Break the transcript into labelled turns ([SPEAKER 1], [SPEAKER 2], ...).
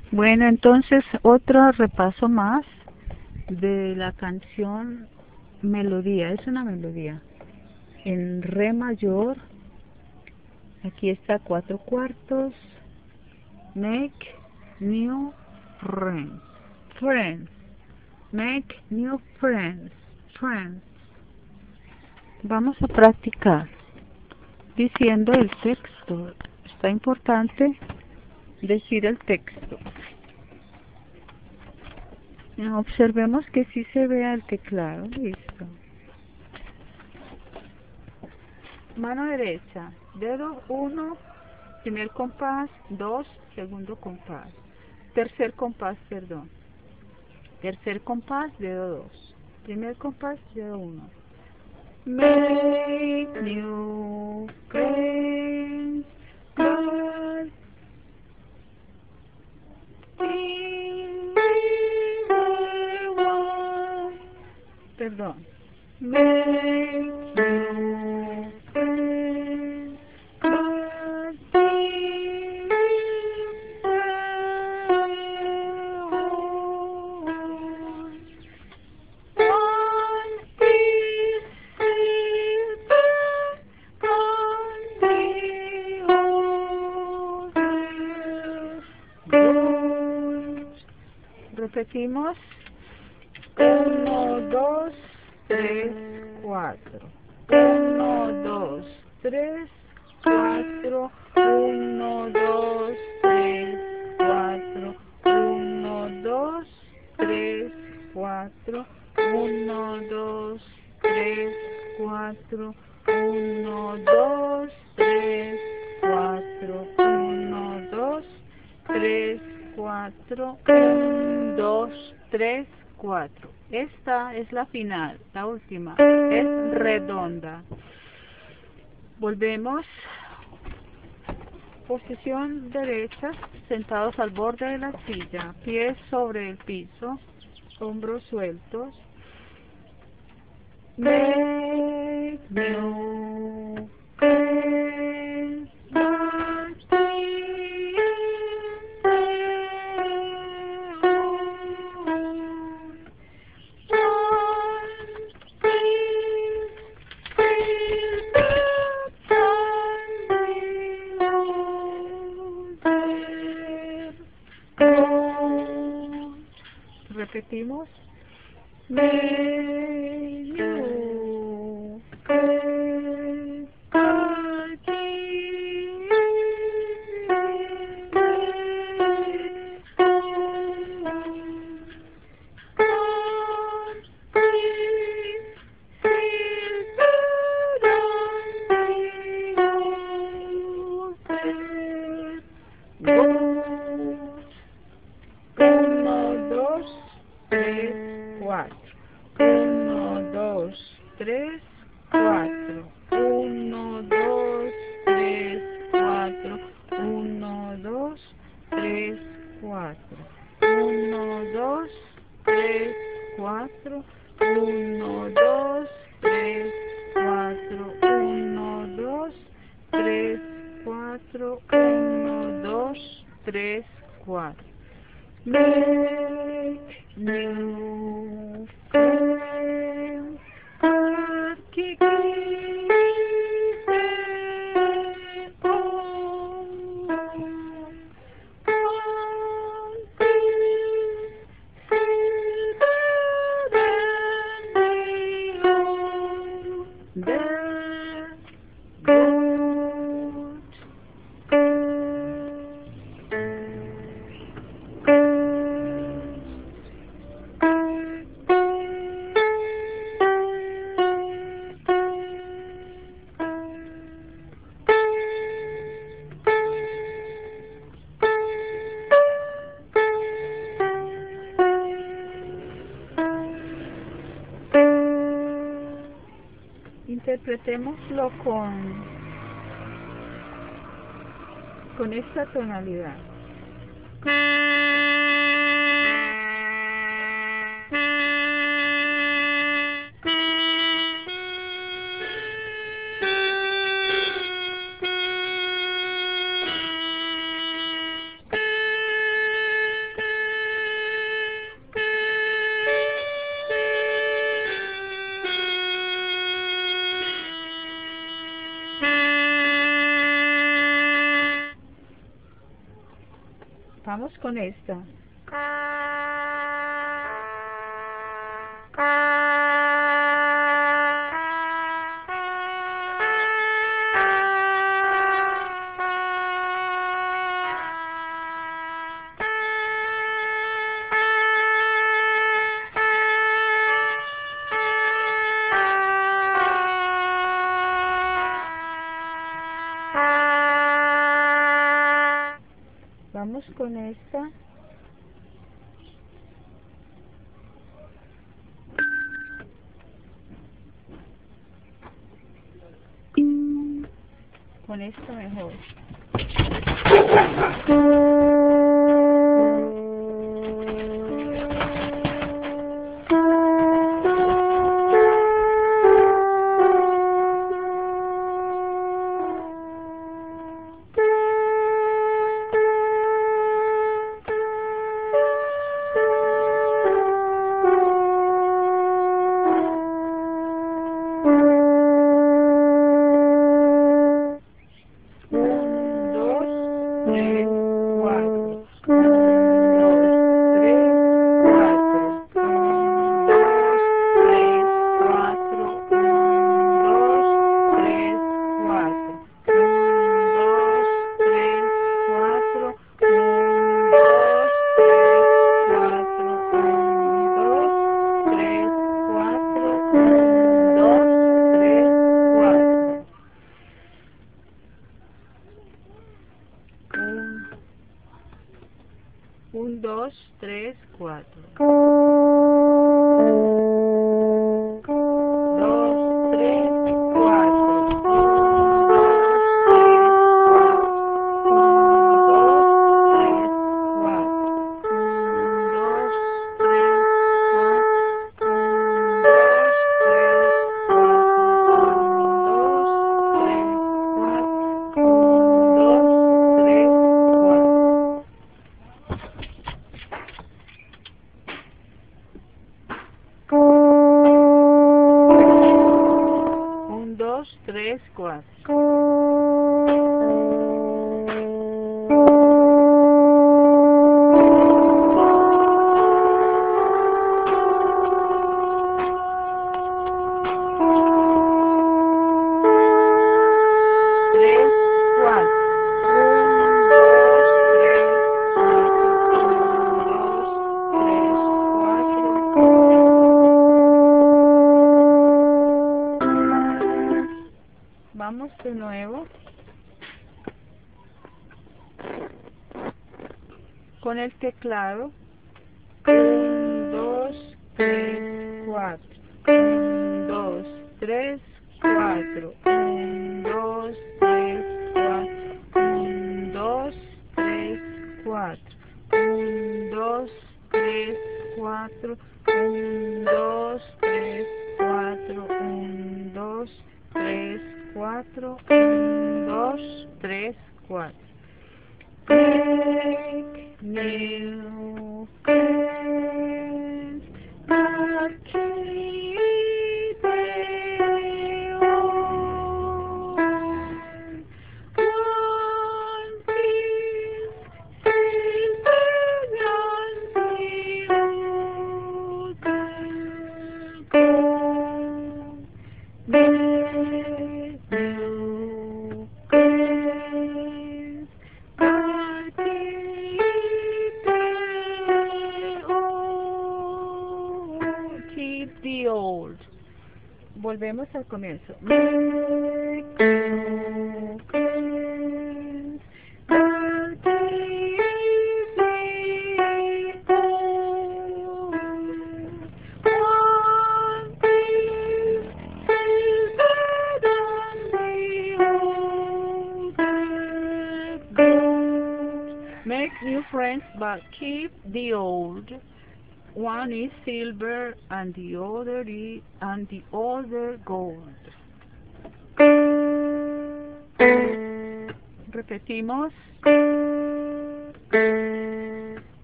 [SPEAKER 1] Bueno, entonces otro repaso más de la canción Melodía. Es una melodía en re mayor. Aquí está 4/4. Make new friends. Friends. Make new friends. Friends. Vamos a practicar diciendo el texto. Está importante decir el texto. Observemos que sí se vea el teclado. Listo. Mano derecha, dedo 1, primer compás, 2, segundo compás, tercer compás, perdón, tercer compás, dedo 2, primer compás, dedo 1. Make new friends, but perdón. Make new friends, but repetimos. 1, 2, 3, 4. 1, 2, 3, 4. 1, 2, 3, 4. 1, 2, 3, 4. 1, 2, 3, 4. 1, 2, 3, 4. 1, 2, 3, 4. 1, 2, 3, 4. Esta es la final, la última. Es redonda. Volvemos. Posición derecha, sentados al borde de la silla, pies sobre el piso, hombros sueltos. Make new friends, but repetimos. May you Uno, dos, tres, cuatro. 1, 2, 3, 4. 1, 2, 3, 4. 1, 2, 3, 4. 1, 2, 3, 4. 1, 2, 3, 4. 1, 2, 3, 4. Make new friends, but keep interpretémoslo con esta tonalidad. Vamos con esta. Vamos con esta. Con esta mejor. Un, dos, tres, cuatro. Dos, tres, cuatro. Un, dos, tres, cuatro. Vamos de nuevo con el teclado. 1, 2, 3, 4. 1, 2, 3, 4. 1, 2, 3, 4. 1, 2, 3, 4. 1, 2, 3, 4. 1, 2, 3, 4. 1, 2, 3, 4, 1, 2, 3, 4. Make new friends, but keep them all. One piece silver than the gold. Keep the old. Volvemos al comienzo. Make new friends, but keep the old. One is silver and the other gold. Repetimos.